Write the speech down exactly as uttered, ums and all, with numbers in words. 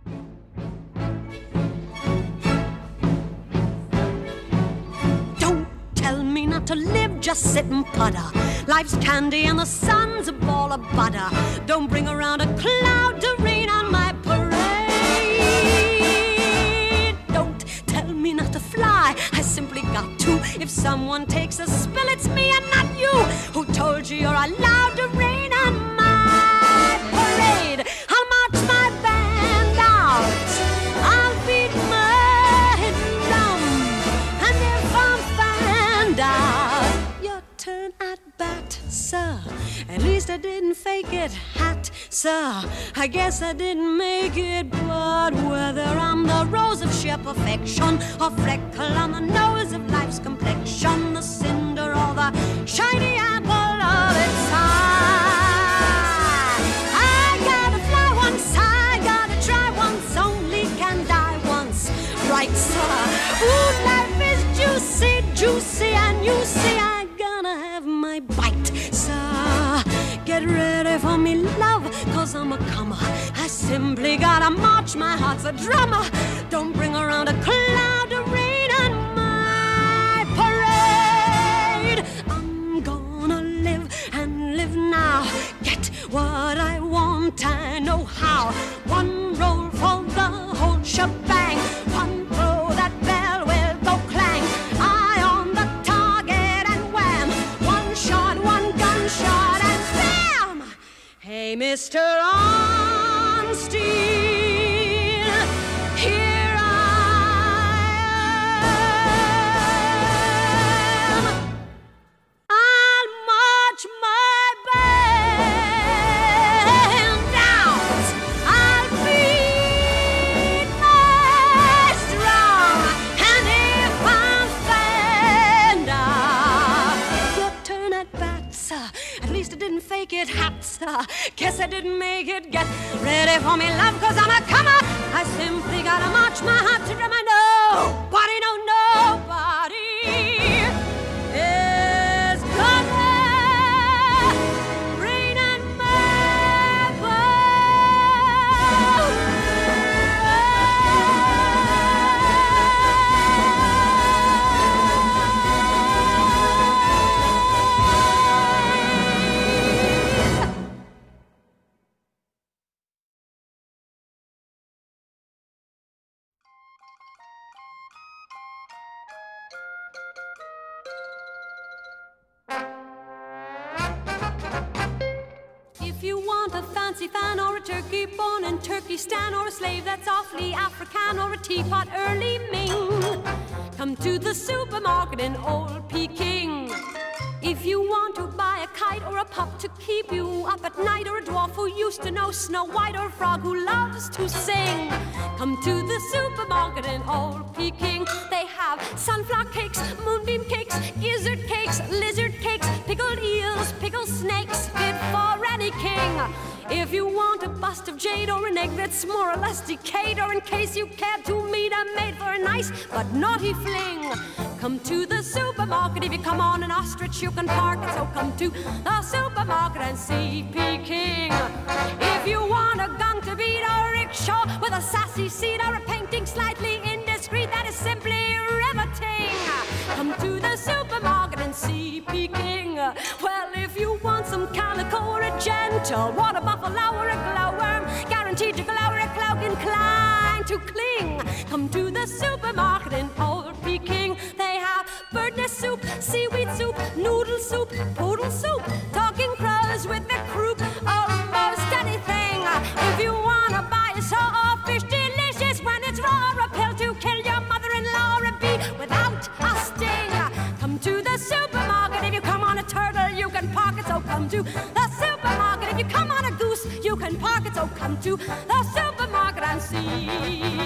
Don't tell me not to live, just sit and putter. Life's candy and the sun's a ball of butter. Don't bring around a cloud to rain on my parade. Don't tell me not to fly, I simply got to. If someone takes a spill, it's me and not you. Who told you you're allowed to rain on my parade? I'll march my band out, I'll beat my drum, and if I'm found out, your turn at bat, sir. At least I didn't fake it, hat, sir. I guess I didn't make it, but whether I'm the rose of sheer perfection or freckle on the nose of life's complexion, the cinder or the shiny apple of its eye, I gotta fly once, I gotta try once, only can die once, right, sir? Ooh, life is juicy, juicy, and you see I'm gonna have my bite, sir. Get ready for me, love, cause I'm a comer. I simply gotta march, my heart's a drummer. Don't bring around a cloud to rain on my parade. I'm gonna live and live now. Get what I want, I know how. One roll for the whole shebang. One throw, that bell will go clang. Eye on the target and wham. One shot, one gunshot and bam. Hey, Mister On-Steel, here I am. I'll march my band out, I'll beat my drum, and if I'm found out, your turn at bat, sir. At least I didn't fake it, hat, sir. Guess I didn't make it. Get ready for me, love, cause I'm a comer. I simply gotta march my heart to drum. I know, nobody, no, nobody is gonna rain on my If you want a fancy fan or a turkey born in Turkestan, or a slave that's awfully African, or a teapot early Ming, come to the supermarket in Old Peking. If you want to buy a kite or a pup to keep you up at night, or a dwarf who used to know Snow White, or a frog who loves to sing, come to the supermarket in Old Peking. They have sunflower cakes, moonbeam cakes, gizzard cakes, lizard cakes, pickled eels, pickled snakes, fit for any king. If you want a bust of jade or an egg that's more or less decayed, or in case you care to meet a maid for a nice but naughty fling, come to the supermarket. If you come on an ostrich, you can park it. So come to the supermarket and see Peking. If you want a gong to beat, or a rickshaw with a sassy seat, or a painting slightly indiscreet that is simply riveting, come to the supermarket and see Peking. Well, if you want some calico or a gentle water buffalo or a glowworm, guaranteed to glow or a cloak inclined to cling, come to the supermarket in Old Peking. They have bird nest soup, seaweed soup, noodle soup, poodle soup, talking crows with the croup, almost anything. If you want to buy a sawfish delicious when it's raw, a pill to kill your mother-in-law, a bee without a sting, come to the supermarket. If you come on a turtle, you can park it. So come to the supermarket. If you come on a goose, you can park it. So come to the supermarket and see